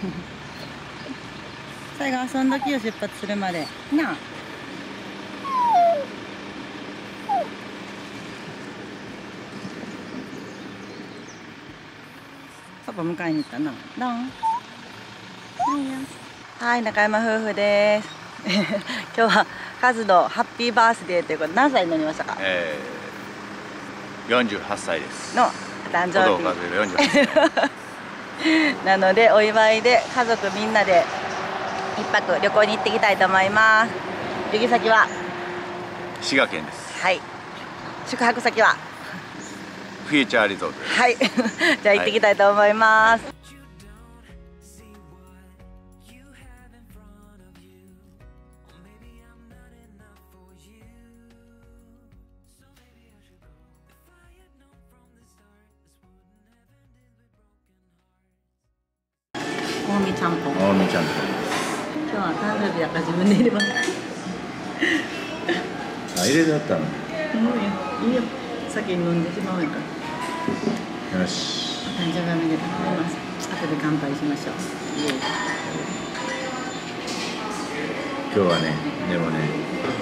最後遊んどきよ、出発するまでなあ。パパ迎えに行ったな。どん。はい、中山夫婦です。今日はカズのハッピーバースデーということで、何歳になりましたか ？48歳です。 の誕生日。 48歳なので、お祝いで家族みんなで一泊旅行に行ってきたいと思います。行き先は滋賀県です。 はい。宿泊先はフューチャーリゾートです。 はい。じゃあ行ってきたいと思います。近江ちゃんぽん。 近江ちゃんぽん。 今日は誕生日だから自分で入れます。 あ、入れだったの。 いいよ。先に飲んでしまうやから。 よし。 お誕生日おめでとうございます。後で乾杯しましょう。 今日はね、でもね、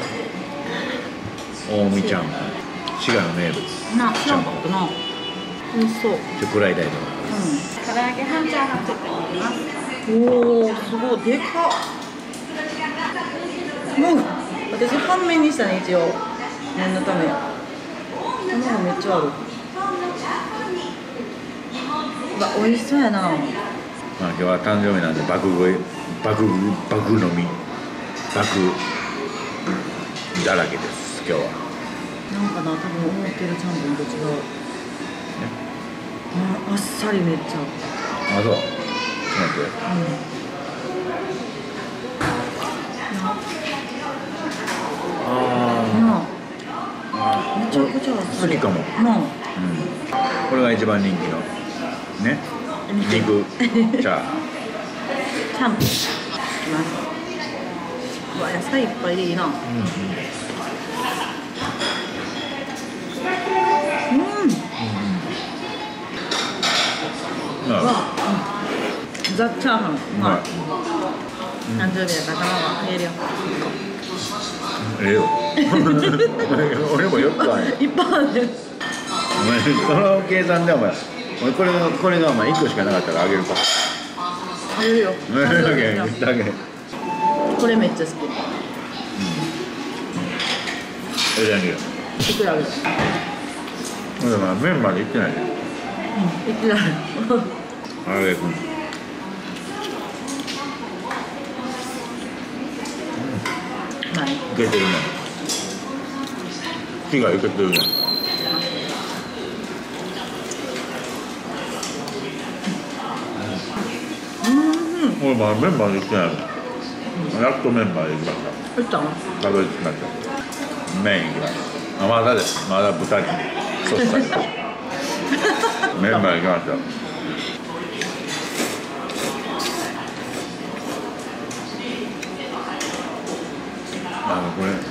近江ちゃんぽん。滋賀の名物。 な、知らんかったな。美味しそう。 食らいたいと思います。 唐揚げ半チャーハンセットになります。おお、すごいでかっ。もう私半面にしたね、一応念のため。卵めっちゃある。うわ、美味しそうやな。 まあ今日は誕生日なんで爆飲みだらけです。今日はなんかな、多分思ってるちゃんぽんと違う。あっさりめっちゃ。 あ、そう。ちょっと待って。 めちゃくちゃあっさり。 好きかも。これが一番人気のね、肉チャーハン。 ちゃんぽん。いきます。うわ、野菜いっぱいでいいな。ザ・チャーハン。誕生日だから卵あげるよ。 ええよ。俺もよくある。 いっぱいある。 お前その計算でお前、俺これがお前1個しかなかったらあげるか。 あげるよ。 だけ。 これめっちゃ好き。 あげるよ。 いくらある？ でも麺までいってないね。 いくらある？ あげる。いけてるね。火がいけてるね。俺まだメンバーで行ってないの。やっとメンバーで行きました。 行ったの？ たどり着きました。麺行きました。まだです。まだ豚にソースされてメンバー行きました。これ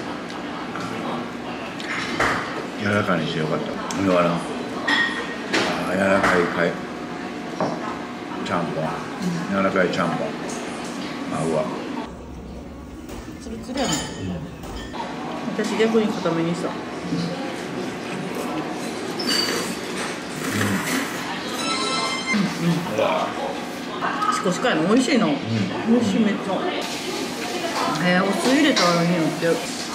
柔らかいにしてよかった。柔らかいちゃんぽん、柔らかいちゃんぽん。うわツルツルやね。私逆に固めにした。シコシコやの美味しいの。美味しいめっちゃ。お酢入れたらいいのって。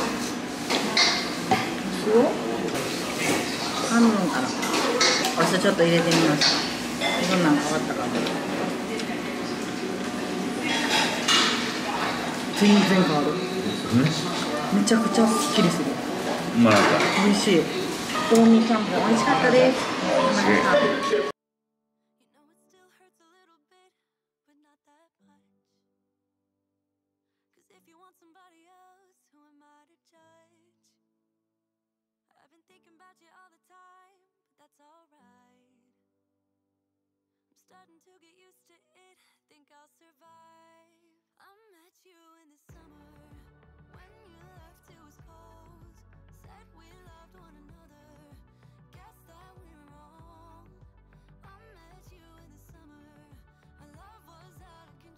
お酢を半分かな。お酢ちょっと入れてみました。どんなん変わったかな。全然変わる。めちゃくちゃすっきりする。美味しい。近江ちゃんぽん美味しかったです。 Thinking about you all the time, but that's alright. I'm starting to get used to it, think I'll survive. I met you in the summer, when you left it was cold. Said we loved one another, guess that we're wrong. I met you in the summer, our love was out of control.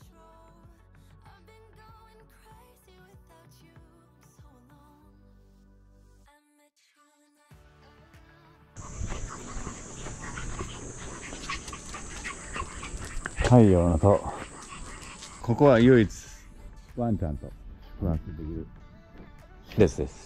太陽の塔。ここは唯一ワンちゃんと宿泊できる施設です。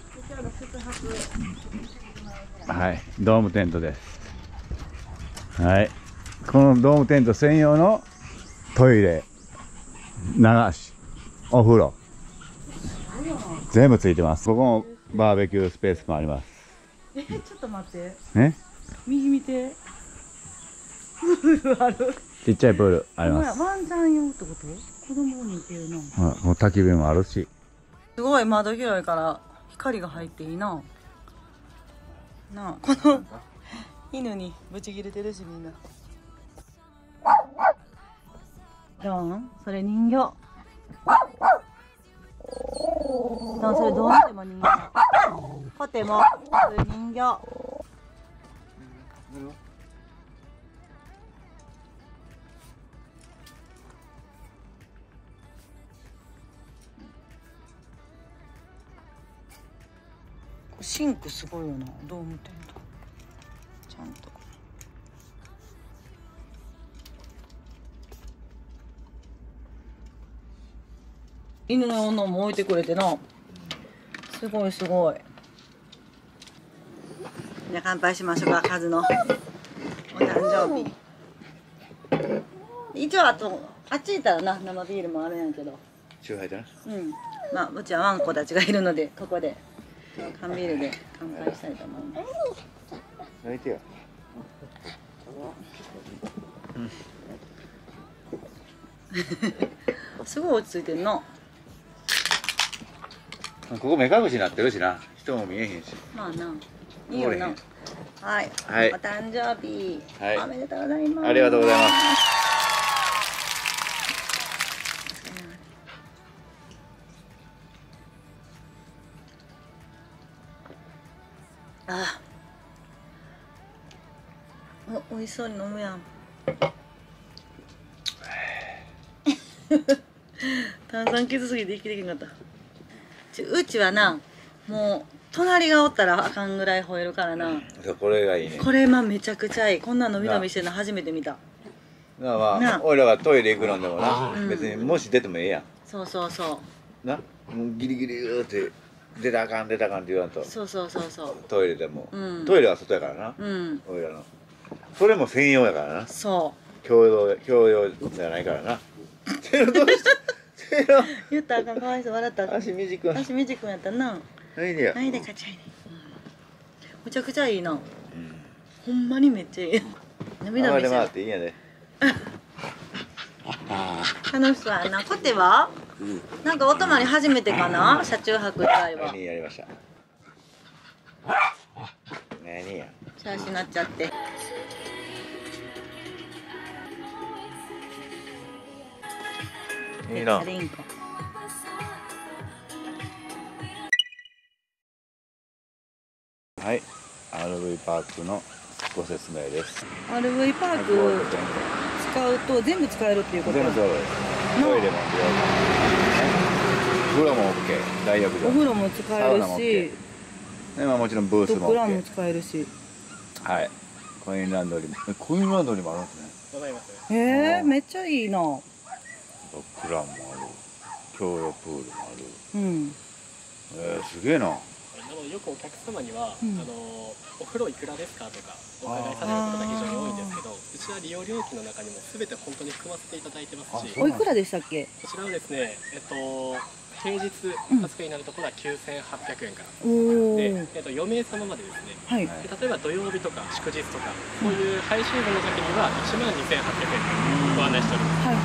はい、ドームテントです。はい、このドームテント専用のトイレ、流し、お風呂、全部ついてます。ここもバーベキュースペースもあります。 ちょっと待って。 ね、 右見て。プールある。 ちっちゃいプールあります。 ワンちゃん用ってこと？子供に行けるな。 もう焚き火もあるし。 すごい窓広いから光が入っていいな。なあ、この犬にブチ切れてるしみんな。ドン、それ人形。ドン、それどう見ても人形。コテもそれ人形。シンクすごいよな、ドームテントちゃんと。犬ののも置いてくれてな、すごいすごい。じゃあ乾杯しましょうか、カズのお誕生日。一応あとあっち行ったらな、生ビールもあるんやけど、 チューハイだな。 うん、まあうちはワンコたちがいるので、ここで缶ビールで乾杯したいと思います。 泣いてよ。 すごい落ち着いてんの。 ここ目隠しになってるしな、人も見えへんし。 まあな、いいよな。はい、 はい、 お誕生日、 はい、 おめでとうございます。 ありがとうございます。あ、おいしそうに飲むやん。炭酸きつすぎて息できなかった。うちはな、もう隣がおったらあかんぐらい吠えるからな。 そう、これがいいね。 これめちゃくちゃいい。こんなのびのびしてるの初めて見た。 まあ、俺らがトイレ行くのでもな、別にもし出てもええやん。そうそうそう。な、もうギリギリって出たらあかん出たらあかんって言わんと。そうそうそうそう。トイレでも、トイレは外やからな。俺らの。それも専用やからな。そう。共用じゃないからな。言ったらあかん、かわいそう、笑った。足短く。足短くやったな。はいでや。はいで勝ちはいで。むちゃくちゃいいな。ほんまにめっちゃいい。涙目してる。回っていいんやで。楽しそうやな。コテは？なんかお泊まり初めてかな？車中泊以外は。何やりました。何や。チャーシになっちゃって。いいな。はい、RV パークのご説明です。RV パーク使うと全部使えるっていうことです。全部そうです。トイレも利用可能。お風呂も OK、大浴場。お風呂も使えるし、でもちろんブースも OK。ドッグランも使えるし。はい。コインランドリーも。コインランドリーもあるんですね。ございます。めっちゃいいな。ドッグランもある。共用プールもある。うん。すげえな。よくお客様には、お風呂いくらですかとかお伺いされることが非常に多いんですけど、うちは利用料金の中にも全て本当に含ませていただいてますし。おいくらでしたっけ？こちらはですね、平日20日になるところは9800円から、で、4名様までですね、例えば土曜日とか祝日とかこういうハイシーズンの時には12800円ご案内しております。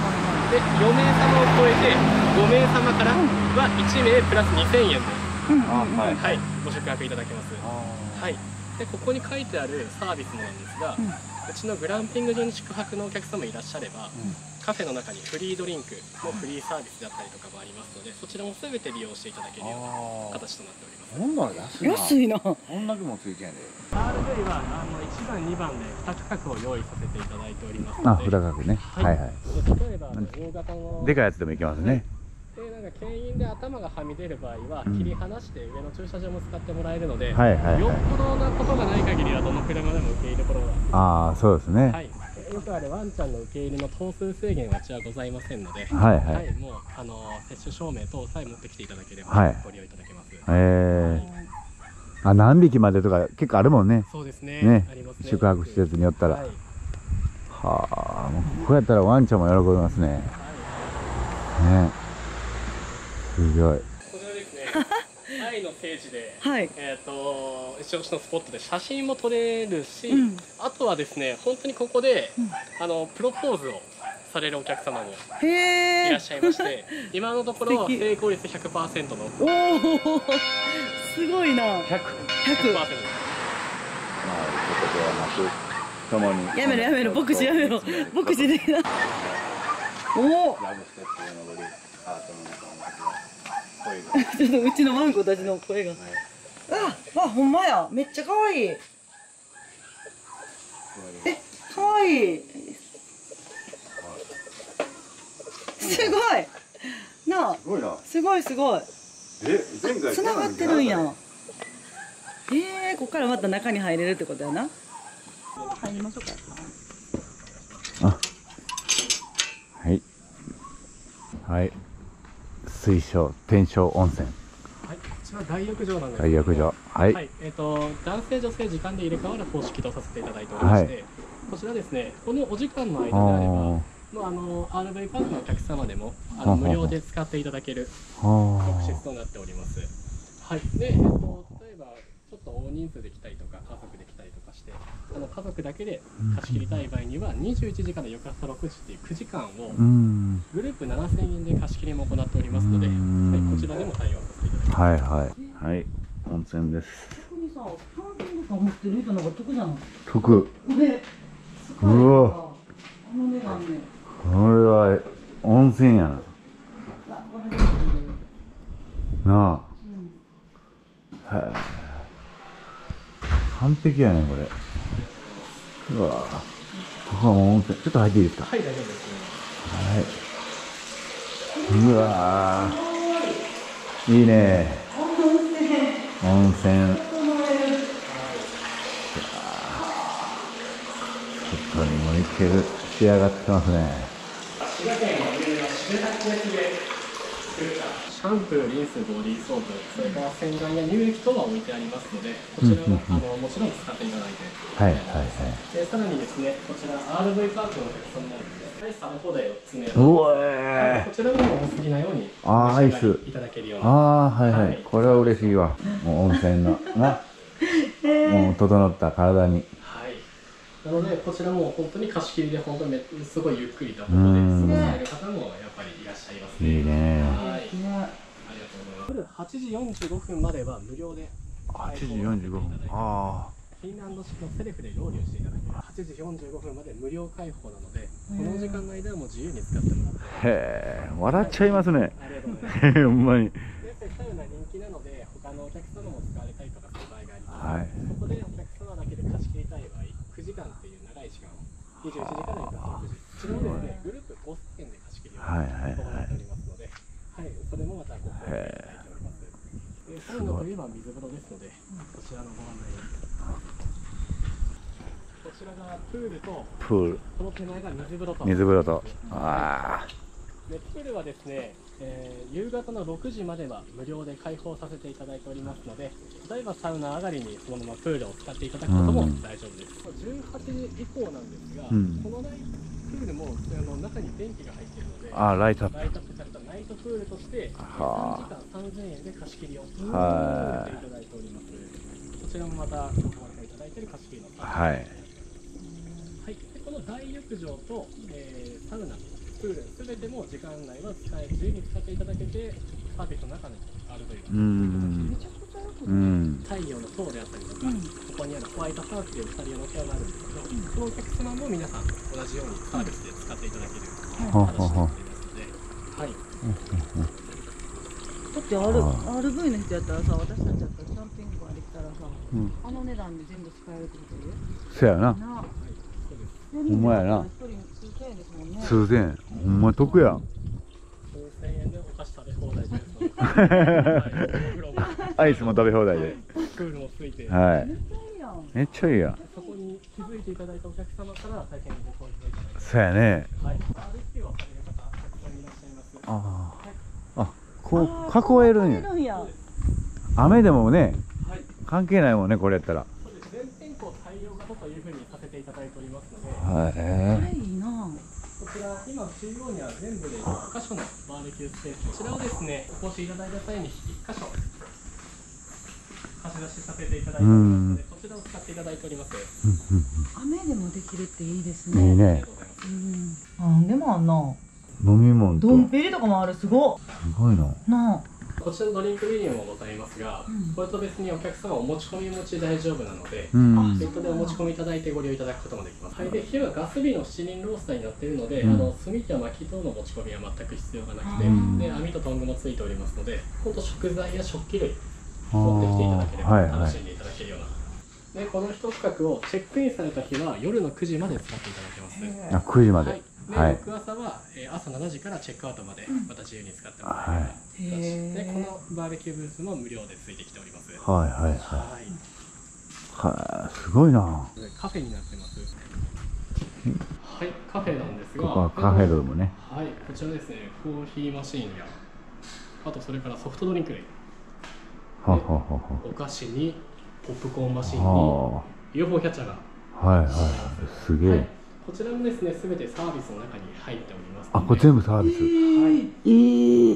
で、4名様を超えて5名様からは1名プラス2000円ではい、ご宿泊いただけます。はい。で、ここに書いてあるサービスもなんですが、うちのグランピング場に宿泊のお客様いらっしゃれば、カフェの中にフリードリンクのフリーサービスだったりとかもありますので、そちらも全て利用していただけるような形となっております。ほんなら安いな。こんだけもついてんで。RV は1番2番で2価格を用意させていただいておりますので。2価格ね。はいはい。例えば大型のでかいやつでもいけますね。で、なんか牽引で頭がはみ出る場合は切り離して上の駐車場も使ってもらえるので、よっぽどなことがない限りはどの車でも受け入れるところが。ああ、そうですね。はい。 くあれワンちゃんの受け入れの頭数制限はうちはございませんので、 はいはい、 はい、もう接種証明等さえ持ってきていただければご利用いただけます。 あ、何匹までとか結構あるもんね。 そうですね。 ね、 ありますね。 宿泊施設によったら。 はい、 はあ、もうこうやったらワンちゃんも喜びますね。ね、すごい。 こちらですね。愛の聖地で、 はい、 一押しのスポットで写真も撮れるし、あとはですね、本当にここで、プロポーズをされるお客様もいらっしゃいまして、今のところ成功率 100% の。 おお、すごいな。100%。 まあ、ことではなく、共に。 やめろやめろ、牧師やめろ、牧師でな。おお。 ラブステップを登り、ハートの中をちょっとうちのワンコたちの声が。あ、ほんまや、めっちゃ可愛い。可愛い。すごい。なあ。すごいすごい。繋がってるんや。ここからまた中に入れるってことやな。入りましょうか。 はい。はい。水晶天正温泉。 はい、こちら大浴場なんですけど。 大浴場。はい。 はい、男性女性時間で入れ替わる方式とさせていただいておりまして、こちらですね、このお時間の間であれば。RV パークのお客様でも無料で使っていただける特設となっております。はい。で、例えばちょっと大人数で来たりとか家族で来たりとかして、家族だけで貸し切りたい場合には21時から翌朝6時っていう9時間をグループ7000円で貸し切りも行っておりますので、はい、こちらでも対応させていただきます。 はいはいはい。温泉です。 特にさ、キャンピングカー持ってる人の方が得じゃん。 得。うわ。これは温泉やな。なあ。はい。完璧やねこれ。うわ。ここはもう温泉。ちょっと入っていいですか。 はい、大丈夫ですね。はい。うわー。いいね。温泉。外にも行ける。仕上がってますね。 滋賀県はシャンプー、リンス、ボディーソープ、それから洗顔や乳液等は置いてありますので、こちらももちろん使っていただいて、 はいはいはい。 でさらにですね、こちら RV パークのお客様になるので、アイス食べ放題を詰める。 うわー。こちらでもお好きなようにアイスいただけるような。 はいはい。これは嬉しいわ。もう温泉のな、もう整った体に。 なのでこちらも本当に貸し切りで本当にすごいゆっくりと過ごされる方もやっぱりいらっしゃいますね。 いいね。 はい。ありがとうございます。夜8時45分までは無料で。 8時45分。ああ。 フィンランド式のセルフで料理をしていただけます。8時45分まで無料開放なので、この時間の間はもう自由に使ってもらって。 へえ、笑っちゃいますね。 ありがとうございます。 ほんまに。 で、サウナ人気なので他のお客様も使われたりとかする場合があります。 はい。 そこでお客様だけで貸し切りたい場合。9時間っていう長い時間を21時から翌朝6時、こちらもですねグループ5000円で貸し切りを行っておりますので、はい、それもまたご購入いただいております。サウナといえば水風呂ですので、こちらのご案内です。こちらがプールとこの手前が水風呂と。 水風呂と。ああ。 でプールはですね、夕方の6時までは無料で開放させていただいておりますので、例えばサウナ上がりにそのままプールを使っていただくことも大丈夫です。18時以降なんですが、このプールも中に電気が入っているので、 ライトアップされたナイトプールとして3時間3000円で貸し切りをしていただいております。こちらもまたご購入いただいている貸し切りのサービスです。はい。でこの大浴場と、サウナプールすべても時間内は自由に使っていただけて、サービスの中にRVが太陽の塔であったりとか、ここにあるホワイトハウスというイタリアのお部屋があるんですけど、そのお客様も皆さん同じようにサービスで使っていただける形になっていますので、はい。 だって RV の人やったらさ、私たちだったらキャンピングカーで来たらさ、あの値段で全部使えるってことで。 そやな。ほんまやな。数千円。ほんま得やん。 数千円でお菓子食べ放題です。 アイスも食べ放題で。 プールもついて。 はい。めっちゃいいやん。 そこに気づいていただいたお客様から大変ご購入いただいて。 そうやね。 はい。バーベキューをされる方、たくさんいらっしゃいます。 ああ、あ、こう囲えるんや。雨でもね、関係ないもんね、これやったら。 そうです。全天候太陽型というふうにさせていただいておりますので。 はい。 これいいな。 こちら今中央には全部で6箇所のバーベキュースペース。こちらをですね、お越しいただいた際に1箇所貸し出しさせていただいておりますので、こちらを使っていただいております。 雨でもできるっていいですね。 いいね。 なんでもあんな。 飲み物と。 ドンペリとかもある、すご。 すごいな。 なあ。 こちらのドリンクメニューもございますが、これと別にお客様お持ち込み持ち大丈夫なので、ネットでお持ち込みいただいてご利用いただくこともできます。はい、で火はガス火の七輪ロースターになっているので、炭や薪等の持ち込みは全く必要がなくて、で網とトングもついておりますので、ほんと食材や食器類持ってきていただければ楽しんでいただけるような。でこの一区画をチェックインされた日は夜の9時まで使っていただけます。 あ、9時まで。 はい。で翌朝は朝7時からチェックアウトまでまた自由に使ってもらえます。でこのバーベキューブースも無料でついてきております。 はいはいはい。はい、すごいな。 カフェになってます。はい、カフェなんですが、 ここはカフェルームね。 はい、こちらですね、コーヒーマシーンや、あとそれからソフトドリンク類、お菓子にポップコーンマシーンに UFO キャッチャーが、 はいはい、すげえ。 こちらもですね、すべてサービスの中に入っております。 あ、これ全部サービス。はい。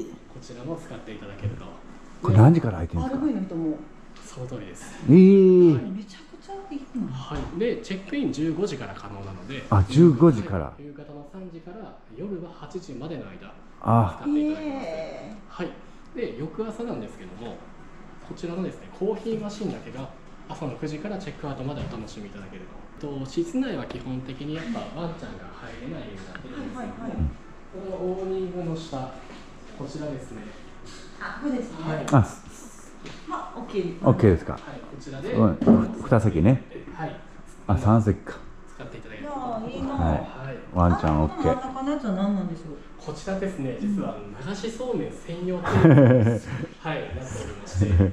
こちらも使っていただけると。 これ何時から入ってるんですか。 RV の人も。 その通りです。 めちゃくちゃいいな。 はい。で、チェックイン15時から可能なので。 あ、15時から。 夕方の3時から夜は8時までの間使っていただけます。はい。で、翌朝なんですけども、こちらのですね、コーヒーマシンだけが朝の9時からチェックアウトまでお楽しみいただけると。室内は基本的にやっぱワンちゃんが入れないようになってるんですけども、このオーニングの下、こちらですね。 あ、これですね。 はい。 オッケー。 オッケーですか。 はい、こちらで。 2席ね。 はい。 あ、3席か。 使っていただける。 いいな。 はい。ワンちゃんオッケー。 真ん中のやつは何なんでしょう。 こちらですね、実は流しそうめん専用テーブルはい、なっておりまして、はい、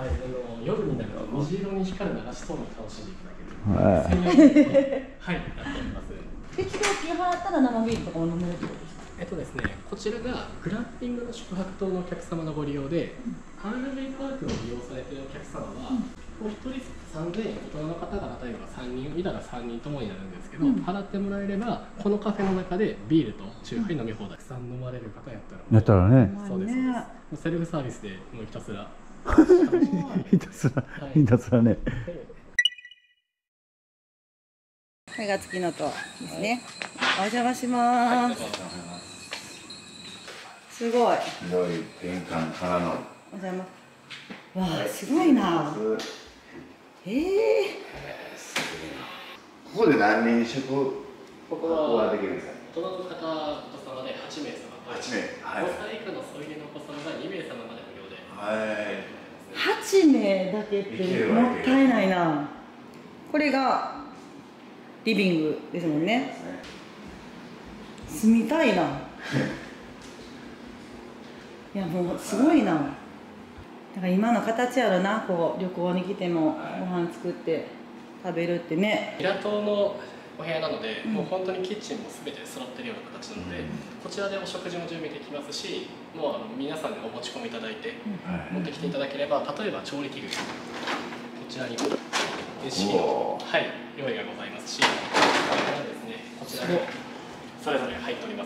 夜になると虹色に光る流しそうめんを楽しんでいただける。はい、なっております。 別料金払ったら生ビールとかも飲めるってことですか。 ですね、こちらがグランピングの宿泊棟のお客様のご利用で、RV パークを利用されているお客様は、お一人3000円、大人の方が例えば3人いたら3人ともになるんですけど、払ってもらえれば、このカフェの中でビールとチューハイ飲み放題、たくさん飲まれる方やったらね。そうです、そうです。セルフサービスでもうひたすら。 ひたすらね。 これが月の塔ですね。お邪魔します。すごい。 広い玄関からの。 お邪魔。わあ、すごいな。 ここで何人宿泊はできるんですか。 大人の方、お子様で8名様。 8名。 5歳以下の添い寝のお子様が2名様まで無料で。 はい。 8名だけってもったいないな。これがリビングですもんね。住みたいな。いやもうすごいな。だから今の形やろな、こう旅行に来てもご飯作って食べるってね。 平棟のお部屋なので、もう本当にキッチンも全て揃ってるような形なので、こちらでお食事も準備できますし、もう皆さんでお持ち込みいただいて、持ってきていただければ、例えば調理器具、こちらにも電子機能、はい、用意がございますし、これからですね、こちらにそれぞれ入っております。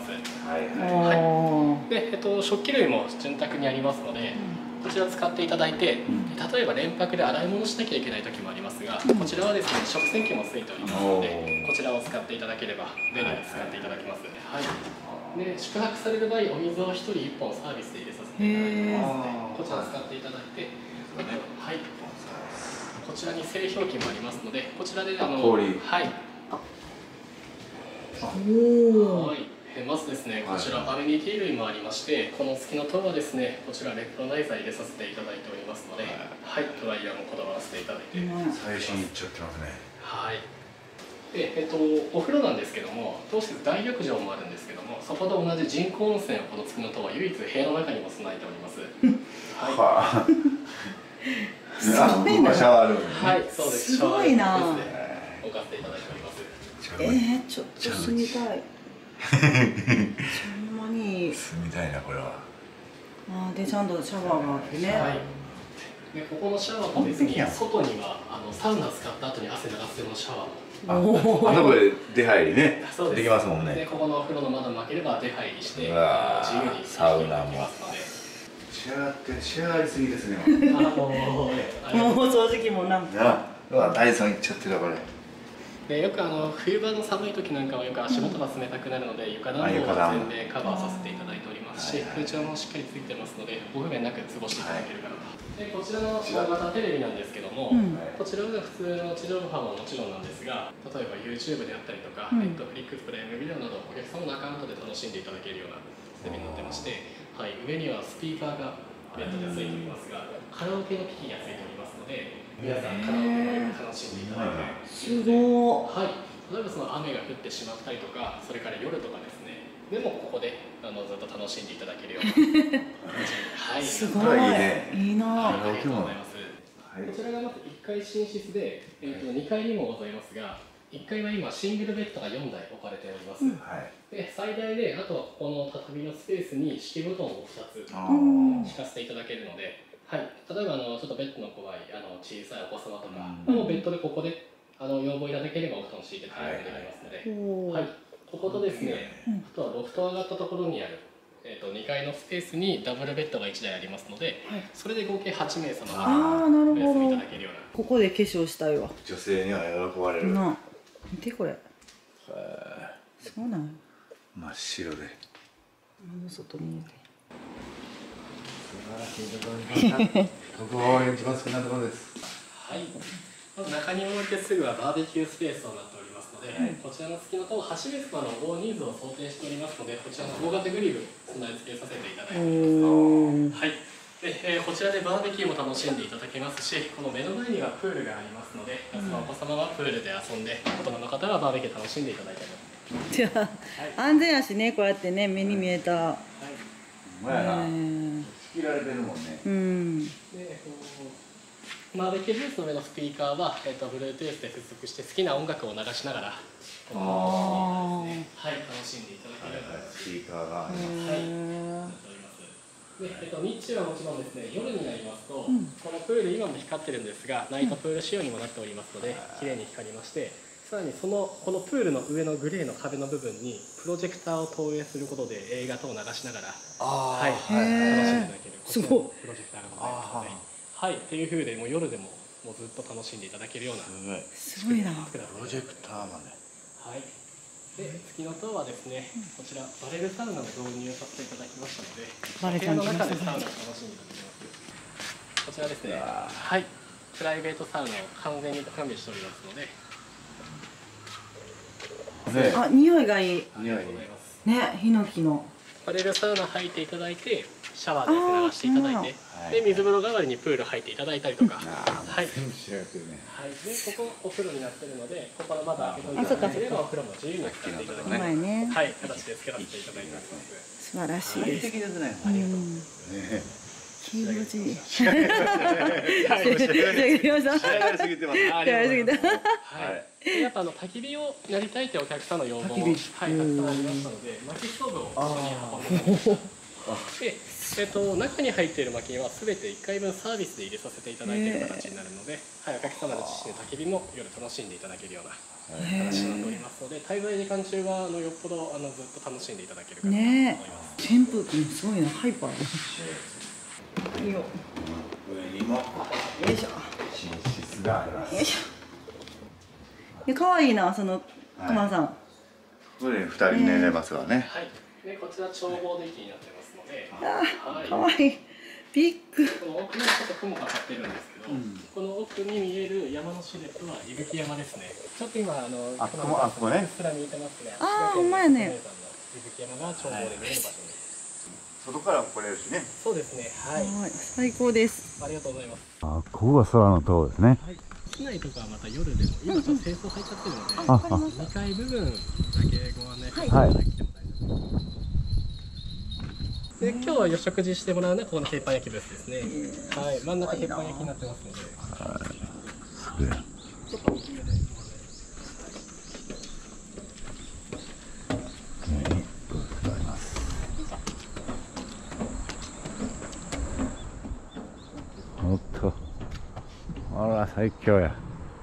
で、食器類も潤沢にありますので、こちらを使っていただいて、例えば連泊で洗い物しなきゃいけない時もありますが、こちらはですね、食洗機もついておりますので、こちらを使っていただければ便利に使っていただけます。はい。で、宿泊される場合、お水を1人1本サービスで入れさせていただきますので、こちらを使っていただいて、はい。こちらに製氷機もありますので、こちらで氷。 はい。はい。まずですね、こちらアメニティ類もありまして、この月の塔はですね、こちらレプロナイザー入れさせていただいておりますので、はい、ドライヤーもこだわらせていただいて、 最新いっちゃってますね。 はい。で、お風呂なんですけども、当施設大浴場もあるんですけども、そこと同じ人工温泉をこの月の塔は唯一部屋の中にも備えております。はい。 すごいな。 シャワールーム。 はい、そうです。 すごいな。 置かせていただいております。 ちょっと住みたい。ほんまに住みたいなこれは。 でちゃんとシャワーがあってね。 でここのシャワーも別に外にはサウナ使った後に汗流す用のシャワーも。 あそこで出入りねできますもんね。 でここのお風呂の窓も開ければ出入りして自由にサウナも。仕上がりすぎですね。もう掃除機もなんか。 ダイソンいっちゃってるこれ。 でよく冬場の寒い時なんかはよく足元が冷たくなるので床暖房を全面カバーさせていただいておりますし、空調もしっかりついてますのでご不便なく過ごしていただけるかなと。でこちらの大型テレビなんですけども、こちらは普通の地上波ももちろんなんですが、例えば YouTube であったりとか、Netflix プライムビデオなどお客様のアカウントで楽しんでいただけるようなテレビになってまして、上にはスピーカーがベッドでついておりますが、カラオケの機器がついておりますので、皆さんカラオケも楽しんでいただいて、 すごい。 例えばその雨が降ってしまったりとか、それから夜とかですね、でもここでずっと楽しんでいただけるようなすごいいいな。 ありがとうございます。こちらがまず1階寝室で、2階にもございますが、1階は今シングルベッドが4台置かれております。で最大であとはこの畳のスペースに敷布団を2つ敷かせていただけるので、例えばちょっとベッドの怖い小さいお子様とか、ベッドでここで要望いただければお布団敷いてくれるようになりますので、こことですね、あとはロフト上がったところにある2階のスペースにダブルベッドが1台ありますので、それで合計8名様がお休みいただけるような。 ここで化粧したいわ。 女性には喜ばれる。 見てこれ。そうなん。 真っ白で。 外見えて。 素晴らしいところに。ここは一番好きなところです。 中に降りてすぐはバーベキュースペースとなっておりますので、こちらの隙間と8名様の大人数を想定しておりますので、こちらの大型グリル備え付けさせていただいております。でこちらでバーベキューも楽しんでいただけますし、この目の前にはプールがありますので、お子様はプールで遊んで、大人の方はバーベキュー楽しんでいただいてます。 じゃあ、安全やしね、こうやってね、目に見えた。 仕切られてるもんね。 バーベキューブースの上のスピーカーは、Bluetooth で接続して好きな音楽を流しながら、楽しんでいただけるようなスピーカーがあります。日中はもちろんですね、夜になりますと、このプール今も光ってるんですが、ナイトプール仕様にもなっておりますので、綺麗に光りまして、さらにこのプールの上のグレーの壁の部分にプロジェクターを投影することで映画等を流しながら楽しんでいただけるこちらのプロジェクターがございますので。っていう風でもう夜でもずっと楽しんでいただけるようなすごいなプロジェクターまで。 で月の塔はですね、こちらバレルサウナを導入させていただきましたので、 バレ部屋の中でサウナを楽しんでいただけます。こちらですね、プライベートサウナを完全に完備しておりますので、 匂いがいい。 匂いね、ヒノキのバレルサウナ入っていただいて、シャワーで流していただいて、で水風呂代わりにプール入っていただいたりとか、 全部仕上がってるね。 でここお風呂になってるので、ここからまだ開けていただければお風呂も自由に使っていただける形でつけさせていただいてます。 素晴らしいです。 的ですね。 気持ちいい。 仕上がりすぎてます。 やっぱ焚き火をやりたいってお客さんの要望もたくさんありましたので、薪ストーブをここに運んでで、中に入っている薪は全て1回分サービスで入れさせていただいている形になるので、お客様の自身で焚き火も夜楽しんでいただけるような形になっておりますので、滞在時間中はよっぽどずっと楽しんでいただけるかと思います。 扇風機もすごいな、ハイパーだ。いいよ。 上にもよいしょ。 寝室があります。 よいしょ。可愛いな、その熊さん。 ここで2人寝れますわね。 でこちら眺望デッキになってますので、 可愛い。ビッグ。 この奥にちょっと雲がかってるんですけど、この奥に見える山のシルエットは伊吹山ですね。ちょっと今あそこね。 うっすら見えてますね。 ほんまやね。 伊吹山が眺望で見える場所です。 外から来れるしね。 そうですね。 最高です。 ありがとうございます。 ここが空の塔ですね。 室内とかはまた夜でも、今ちょっと清掃入っちゃってるので、2階部分だけご案内させていただいても大丈夫です。で今日はお食事してもらうのはここの鉄板焼きブースですね。真ん中鉄板焼きになってますので。 最強や。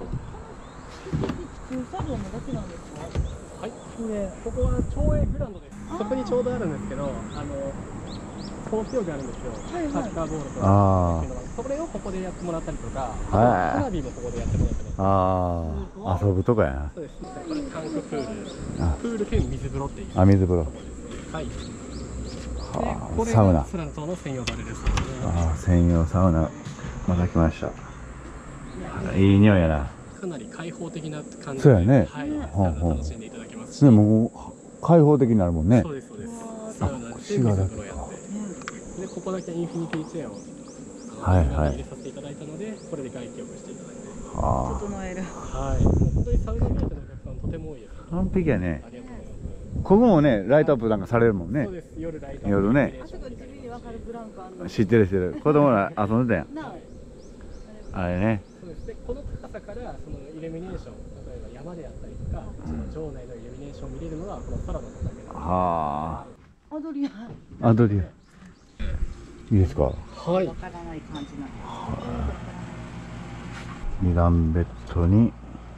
作業のだけなんですか？ はい。ここは町営グラウンドです。そこにちょうどあるんですけど、スポーツ競技あるんですよ。サッカーボールとか。それをここでやってもらったりとか、花火もここでやってもらったりとか。 遊ぶとかやな。 そうです。これタンクプール。プール兼水風呂っていう。 水風呂。 はい。 はあ、サウナ。 スラントの専用場でです。 専用サウナ。また来ました。いい匂いやな。 かなり開放的な感じで。 そうやね。 はい。楽しんでいただけますし。 でも開放的になるもんね。 そうですそうです。サウナで水風呂やって、でここだけインフィニティチェアを入れさせていただいたので、これで外気浴していただいて。 整える。 はい。本当にサウナ目当てのお客さんとても多いです。 完璧やね。 ありがとうございます。 ここもね、ライトアップなんかされるもんね。 そうです。夜ライトアップ。 夜ね。知ってる知ってる。子供ら遊んでたやん。あれね。 そうです。で、この高さからそのイルミネーション、例えば山であったりとか、その城内のイルミネーションを見れるのはこの空の高だけなんです。 はアドリア。 あ。アドリア。いいですか。 はい。 わからない感じなんです。 二段ベッドに。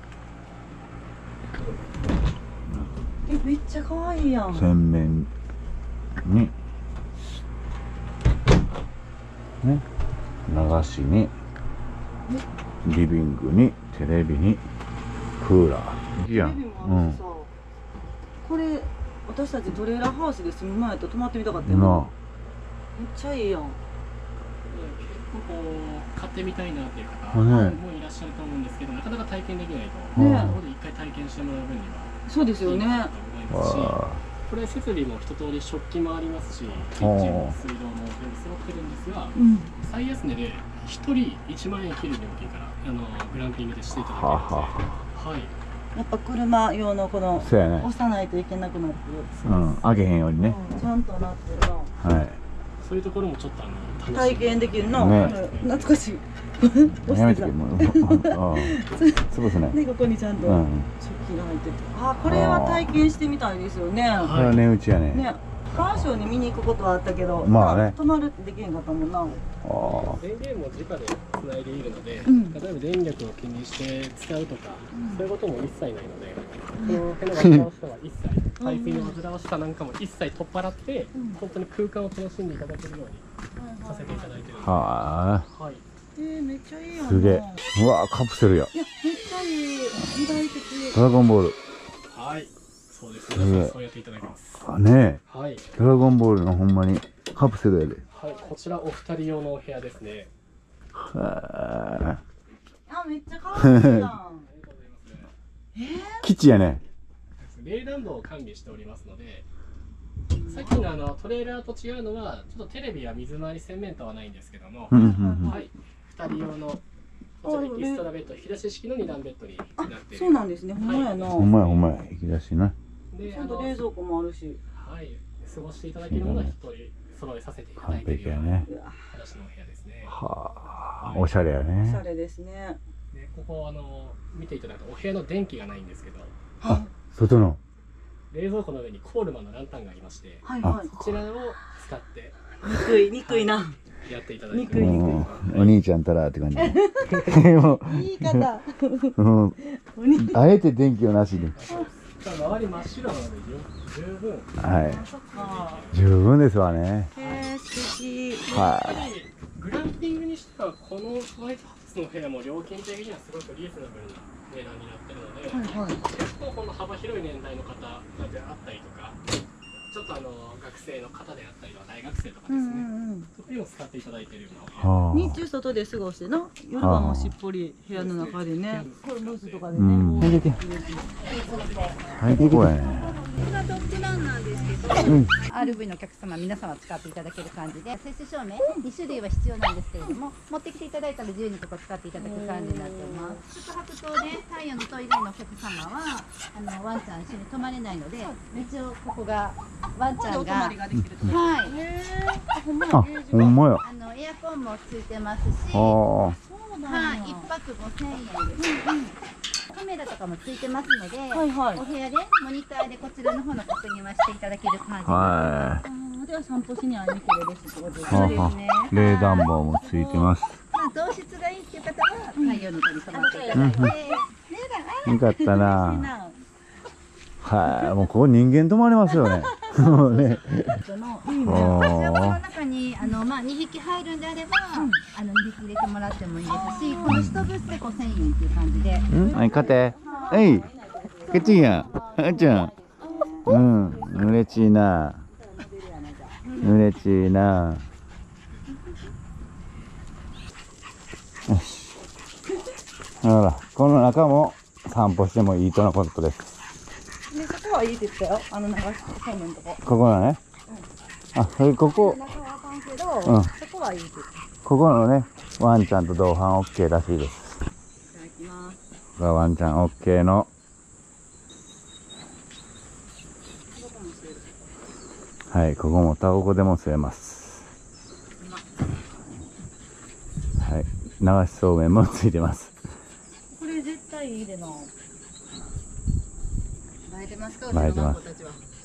めっちゃ可愛いやん。 洗面に。ね。流しに。リビングにテレビにクーラー。いいやん。 これ私たちトレーラーハウスで住む前と泊まってみたかったよな。めっちゃいいやん。 結構こう買ってみたいなっていう方もいらっしゃると思うんですけど、なかなか体験できないと。ここで一回体験してもらう分には。 そうですよね。 これ設備も一通り食器もありますし、キッチンも水道も全部揃ってるんですが、最安値で1人1万円切る料金からグランピングでしていただけるので、はい。 やっぱ車用のこの押さないといけなくなってる。 開けへんようにね。 ちゃんとなってるな。 はい。 そういうところもちょっと体験できるの。懐かしい。 やめてもう。潰すね。 でここにちゃんと食器が入ってて、これは体験してみたいですよね。 これは値打ちやね。 ね、カーショーに見に行くことはあったけど、 まあね。 泊まるってできへんかったもんな。 電源も直でつないでいるので、例えば電力を気にして使うとか、そういうことも一切ないので、この辺の煩わしさは一切、排水の煩わしさなんかも一切取っ払って、本当に空間を楽しんでいただけるようにさせていただいてるので。 はい。 めっちゃいいやん。 すげえ。うわ、カプセルや。 いや、めっちゃいい。時代的。 ドラゴンボール。 はい。そうですね。そうやっていただきます。 ねえ。 はい。 ドラゴンボールのほんまにカプセルやで。 はい。こちらお二人用のお部屋ですね。 めっちゃ可愛いやん。ありがとうございます。 基地やね。 冷暖房を完備しておりますので、さっきのトレーラーと違うのは、ちょっとテレビや水回り洗面とはないんですけども、はい。2人用のこちらエキストラベッド、引き出し式の2段ベッドになっている。 そうなんですね。ほんまやな。 ほんまやほんまや。引き出しな。 ちゃんと冷蔵庫もあるし。 はい。過ごしていただけるものは1人揃えさせていただいているような形のお部屋ですね。 はあ、おしゃれやね。 おしゃれですね。 で、ここ見ていただくとお部屋の電気がないんですけど、 外の冷蔵庫の上にコールマンのランタンがありまして、そちらを使って憎いな。 やっていただいて、 お兄ちゃんたらって感じ。 言い方。 あえて電気をなしに。 周り真っ白なので十分。 はい。十分ですわね。 素敵。 はい。 グランピングにしてはこのホワイトハウスの部屋も料金的にはすごくリーズナブルな値段になってるので、結構この幅広い年代の方であったりとか、ちょっと学生の方であったり大学生とかですね、特にも使っていただいているようなお部屋。 日中外で過ごしてな、夜はもうしっぽり部屋の中でね、コルムースとかでね。 最高やね。 これがドッグランなんですけど、RV のお客様皆様使っていただける感じで、接種証明2種類は必要なんですけれども、持ってきていただいたら自由にここ使っていただく感じになってます。宿泊棟で太陽の塔以外のお客様はワンちゃん一緒に泊まれないので、一応ここがワンちゃんがはい、 ほんまや。 エアコンもついてますし、はい、1泊5000円です。カメラとかもついてますので、お部屋でモニターでこちらの方の確認はしていただける感じです。 では散歩しに会いに来るですってことですね。 冷暖房もついてます。 糖質がいいっていう方は太陽の鳥染まっていただいて、 よかったな。はい、もうここ人間泊まれますよね。もうね。 この中に2匹入るんであれば、2匹入れてもらってもいいですし、この1ブースで5000円っていう感じで。 はい、勝て。はい。ケチや。あちゃん。うん、うれしいな。うれしいな。よし。ほら、この中も散歩してもいいとのことです。 ね、そこはいいって言ったよ。流しそうめんとこ。 ここのね。あ、それここ。 中はあかんけど、そこはいいって言った。 ここのね、ワンちゃんと同伴 OK らしいです。 いただきます。 これはワンちゃん OK の。はい、ここもタバコでも吸えます。はい、流しそうめんもついてます。 これ絶対いいでな。映えてますか？ 映えてます。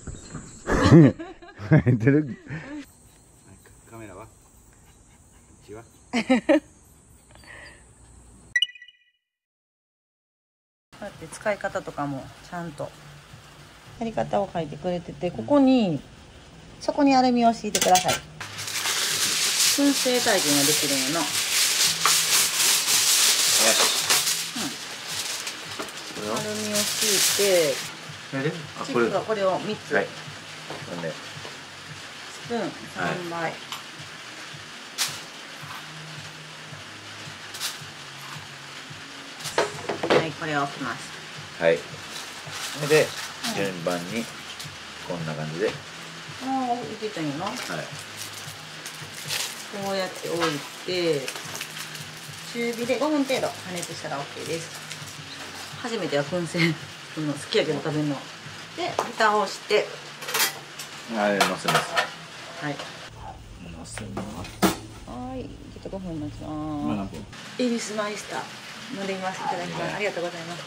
映えてる。カメラは？こっちは？ こうやって使い方とかもちゃんとやり方を書いてくれてて、ここにそこにアルミを敷いてください。燻製体験ができるんやな。アルミを敷いて、チップはこれを3つ、はい、スプーン3枚、はい、これを置きます。 はい。それで順番にこんな感じで。 ああ、いけたんやな。はい。こうやって置いて、中火で5分程度加熱したら OK です。初めては燻製好きやけど食べるの。で、蓋をして。 はい、乗せます。 はい。 乗せます。 はい、ちょっと5分待ちます。エビスマイスター飲んでみます。いただきます。ありがとうございます。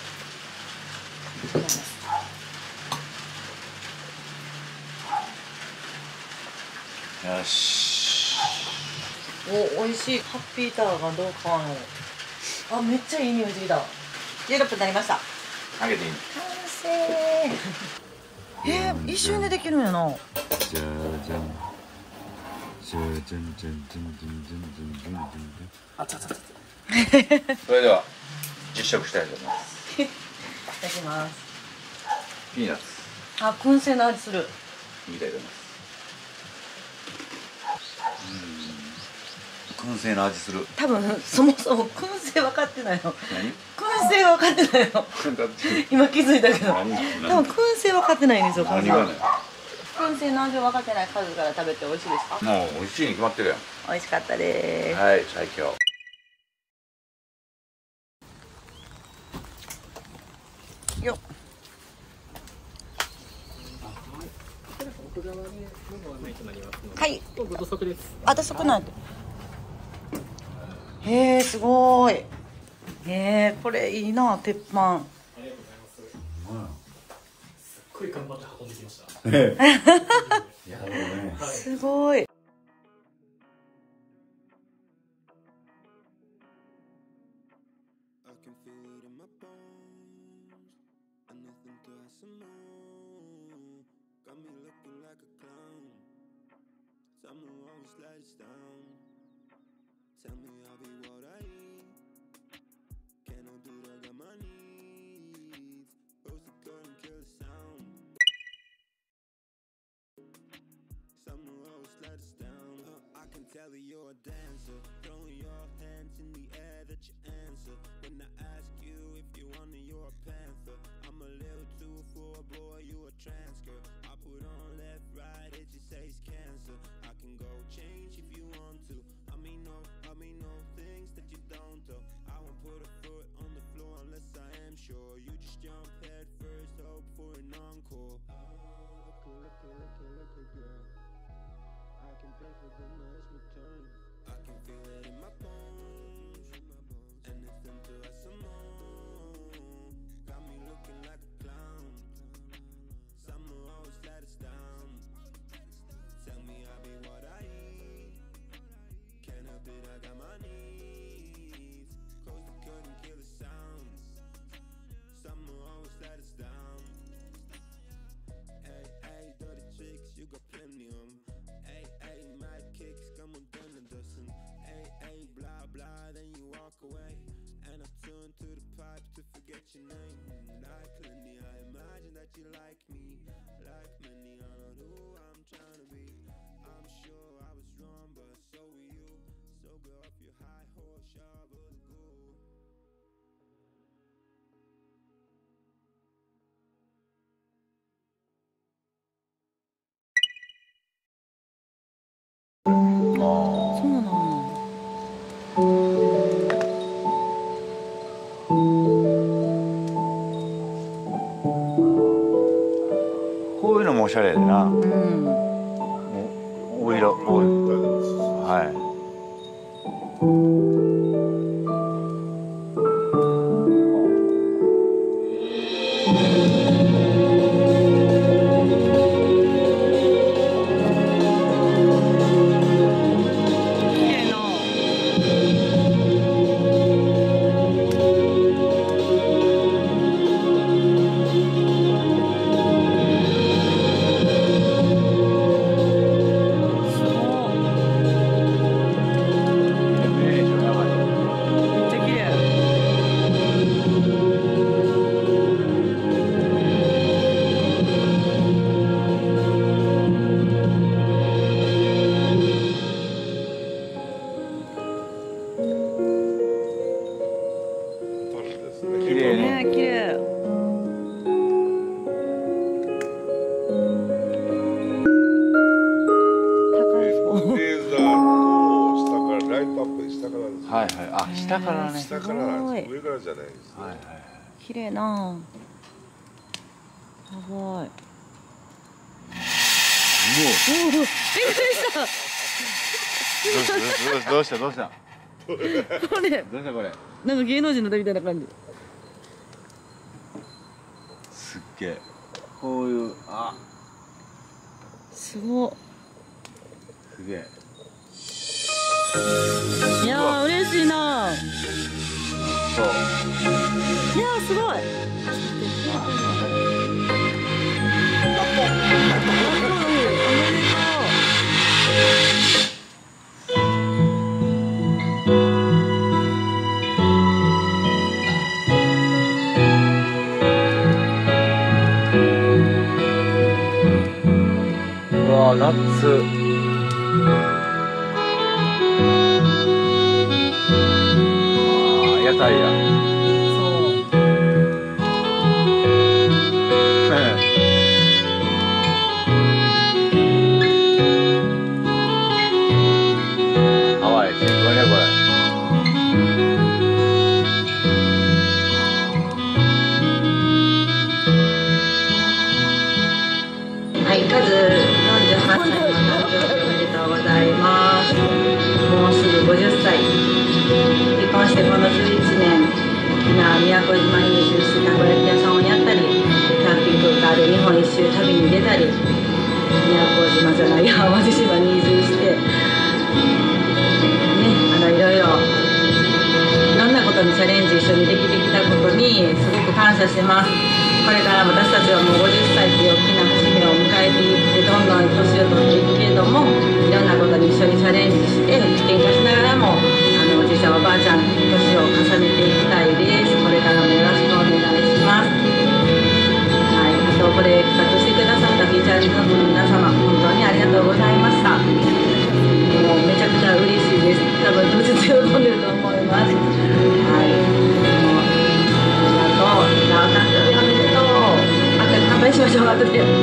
よし。 お、美味しい。ハッピーターがどうかわんの。あ、めっちゃいい匂いしてきた。16分になりました。 開けていいの？ 完成。一瞬でできるんやな。 じゃじゃん。じゃじゃんじゃんじゃんじゃんじゃんじゃんじゃん。あちゃちゃちゃ。それでは実食したいと思います。 いただきます。 ピーナッツ。 あ、燻製の味する。 いただきます。燻製の味する。 多分そもそも燻製分かってないの。燻製分かってないの。今気づいたけど。多分燻製分かってないんですよ。 何がね。 燻製の味分かってない数から食べて美味しいですか？ もう美味しいに決まってるやん。 美味しかったです。 はい、最強。 よっ。はい。 土足です。 あ、土足なんて。へえ、すごい。へえ、これいいな、鉄板。 ありがとうございます。すっごい頑張って運んできました。 すごい。 Tell her you're a dancer, throwing your hands in the air that you answer. When I ask you if you wanna, you're a panther. I'm a little too for a boy, you a trans girl. I put on left, right, it just says cancer. I can go change if you want to. I mean no things that you don't do. I won't put a foot on the floor unless I am sure. You just jump head first, hope for an encore. Oh, look, girl. I can play for them, now it's my turn. I can feel it in my bones, and it's time to have some more. Got me looking like a clown. Summer always let us down. Tell me I'll be what I eat. Can't help it, I got my needs. しゃれでな。お色、はい。下からね。下からなんです。上からじゃないです。はいはい。綺麗な。やばい。びっくりした。どうした。これ。どうしたこれ。なんか芸能人の手みたいな感じ。すっげえ。こういうすごっ。すげえ。いやー嬉しいな。そう。いやーすごい。うわーナッツ。屋台や。そう。ハワイ最高ねこれ。 はい、まず48歳の誕生日おめでとうございます。もうすぐ50歳。結婚してこの11年、沖縄宮古島に移住してたこ焼き屋さんをやったり、キャンピングカーで日本一周旅に出たり、宮古島じゃない淡路島に移住して、ね、いろいろんなことにチャレンジ一緒にできてきたことにすごく感謝してます。これから私たちはもう50歳という大きな節目を迎えていってどんどん年を取っていくけれども、いろんなことに一緒にチャレンジして喧嘩しながらもおじいちゃんおばあちゃん年を重ねていきたいです。これからもよろしくお願いします。はい、あとこれ企画してくださったフィーチャーリングの皆様本当にありがとうございました。もうめちゃくちゃ嬉しいです。多分当日喜んでると思います。はい、もうありがとう。じゃあお誕生日おめでとう。あと乾杯しましょう。後で。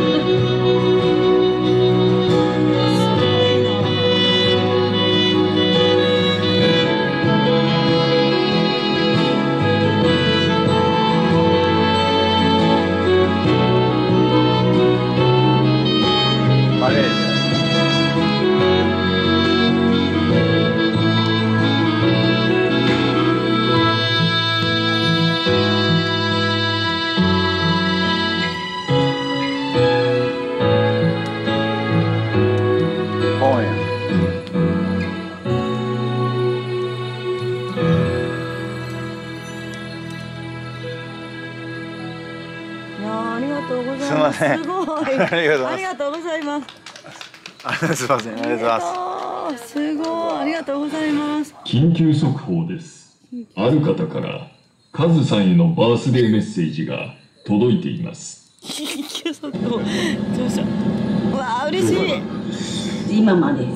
すみません。 すごい。ありがとうございます。 すみません。ありがとうございます。 すごい。ありがとうございます。 緊急速報です。ある方からカズさんへのバースデーメッセージが届いています。 緊急速報。どうしよう。わあ嬉しい。 今までです。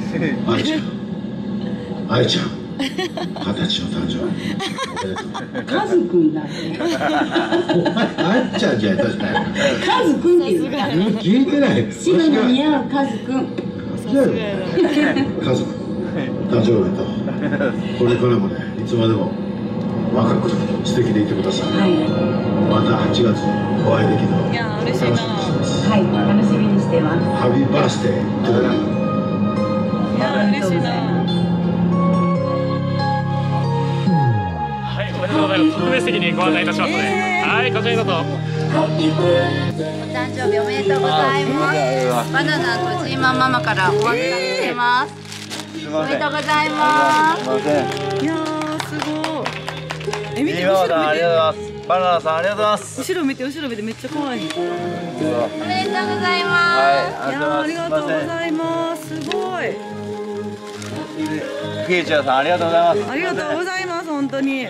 愛ちゃん。20歳の誕生日。 カズくんだって。 お前、あっちゃんじゃ確かに。 カズくんって言うから。 聞いてない。 白の似合うカズくん。 カズくん、誕生日おめでとう。これからもね、いつまでも若く素敵でいてください。はい。また8月お会いできるのを楽しみにしてます。 ははい、楽しみにしてます。 ハッピーバースデートゥーユー。 いやー嬉しいな。 はい、おめでとうございます。特別席にご案内いたしますので、はい、こちらにどうぞ。 お誕生日おめでとうございます。バナナとジーマンママからお預かりしてます。おめでとうございます。 すいません。 いやーすごい。見て今後ろ見て。 さんありがとうございます。バナナさんありがとうございます。 後ろ見て後ろ見てめっちゃ可愛い。 おめでとうございます。 はいいやーありがとうございます。すごい。 フィーチャーさんありがとうございます。 ありがとうございます本当に。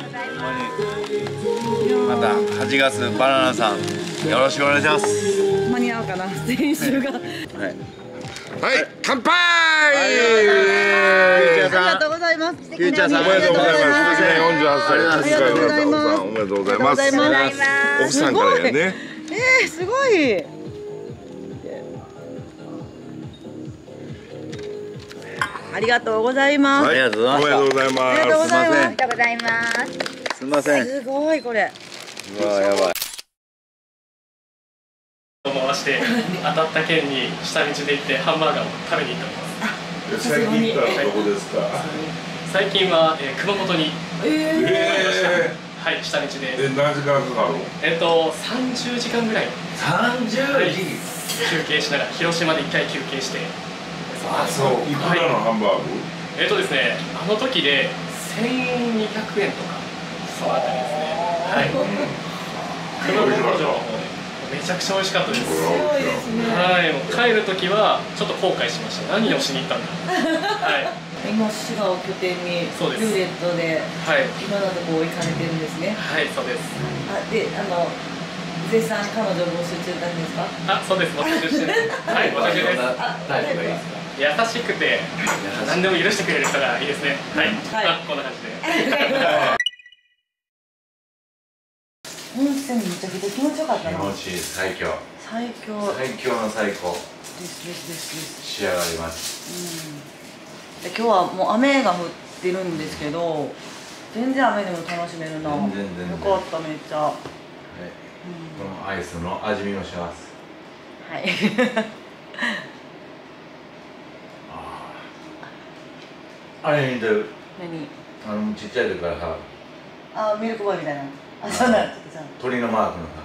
また8月バナナさんよろしくお願いします。 間に合うかな先週が。 はい。 はい、乾杯。 フィーチャーさん。 ありがとうございます。 フィーチャーさんおめでとうございます。素敵な48歳。 ありがとうございます。 おめでとうございます。奥さんからやね。 すごい。ありがとうございます。 ありがとうございます。 おめでとうございます。 ありがとうございます。 ありがとうございます。 すみません。 すごいこれ。 うわやばい。 回して当たった県に下道で行ってハンバーガーを食べに行っております。 最近行ったらどこですか。 最近は、熊本にはい下道で何時間かかる。 30時間ぐらい 30時。 休憩しながら広島で1回休憩して。 あ、そう。いくらのハンバーグ。 ですね、あの時で1200円とかそのあたりですね。はい。熊本城の方でめちゃくちゃ美味しかったです。はい、もう帰る時はちょっと後悔しました。何をしに行ったんだ。はい。 今滋賀を拠点にルーレットでいろんなとこ行かれてるんですね。 はい、そうです。 で絶賛彼女募集中なんですか。 そうです、募集してはい、募集中です。タイプがいいですか。優しくて何でも許してくれる人がいいですね。はい、こんな感じで。 温泉めちゃくちゃ気持ちよかったな。 気持ちいい、最強。 最強。 最強の最高。 です仕上がります。 今日はもう雨が降ってるんですけど、全然雨でも楽しめるな。よかっためっちゃ。 このアイスの味見をします。 はい。 あれ似てる。 何？ ちっちゃい時からさ。 ミルクボーイみたいな。そうなん。 鳥のマークのさ。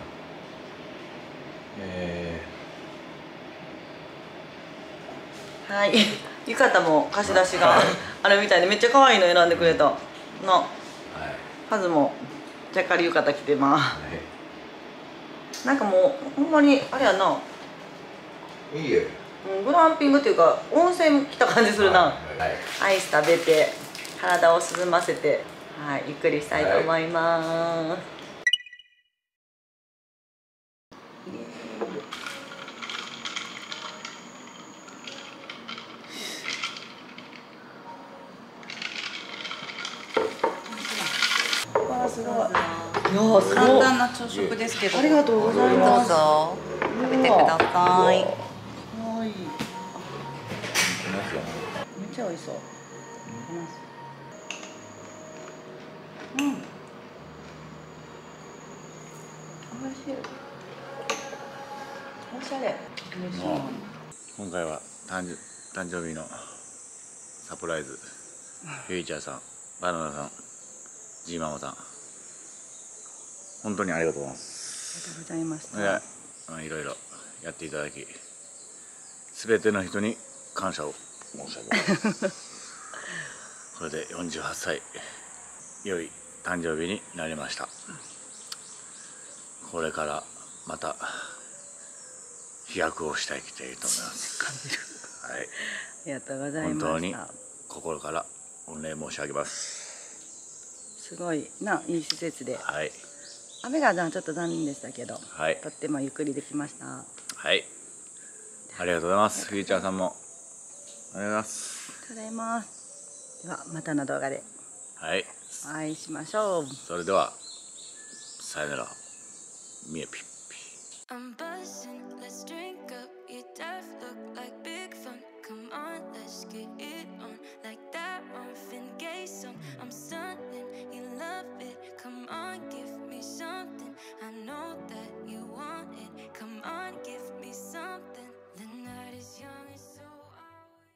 はい。浴衣も貸し出しがあるみたいでめっちゃ可愛いの選んでくれた。の。カズもジャカリ浴衣着てます。なんかもうほんまにあれやな。 いいよ。 グランピングっていうか温泉来た感じするな。アイス食べて体を涼ませて、ゆっくりしたいと思います。すごい。簡単な朝食ですけど。ありがとうございます。どうぞ食べてください。めっちゃ美味しそう。美味しい。おしゃれ。 今回は誕生日のサプライズ。フューチャーさん、バナナさん、ジーママさん。本当にありがとうございます。 ありがとうございました。 いろいろやっていただき、すべての人に感謝を申し上げます。これで48歳、良い誕生日になりました。これからまた飛躍をしていきたいと思います。はい。 ありがとうございました。 本当に心から御礼申し上げます。 すごいいい施設で。 はい。 雨がちょっと残念でしたけど、 はい、 とってもゆっくりできました。 はい、ありがとうございます。フィーチャーさんもありがとうございます。 ありがとうございます。ではまたの動画でお会いしましょう。 それではさよなら。みえぴっぴ。